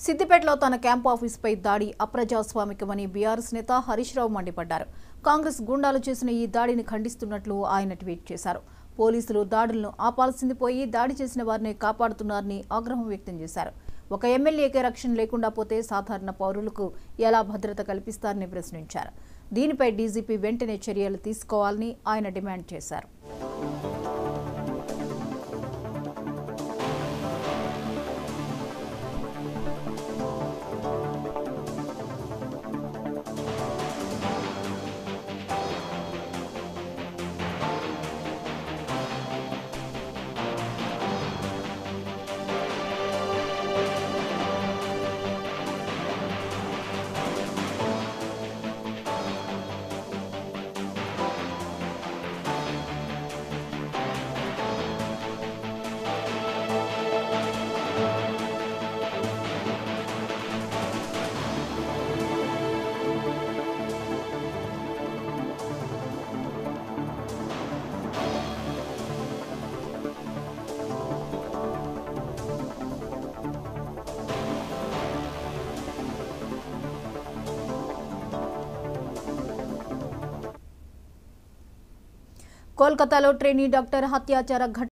సిద్దిపేటలో తన క్యాంపు ఆఫీసుపై దాడి అప్రజాస్వామికమని బీఆర్ఎస్ నేత హరీష్ రావు మండిపడ్డారు. కాంగ్రెస్ గుండాలు చేసిన ఈ దాడిని ఖండిస్తున్నట్లు ఆయన ట్వీట్ చేశారు. పోలీసులు దాడులను ఆపాల్సింది పోయి దాడి చేసిన వారిని కాపాడుతున్నారని ఆగ్రహం వ్యక్తం చేశారు. ఒక ఎమ్మెల్యేకే రక్షణ లేకుండా పోతే సాధారణ పౌరులకు ఎలా భద్రత కల్పిస్తారని ప్రశ్నించారు. దీనిపై డీజీపీ వెంటనే చర్యలు తీసుకోవాలని ఆయన డిమాండ్ చేశారు. కోల్కతాలో ట్రైనీ డాక్టర్ హత్యాచార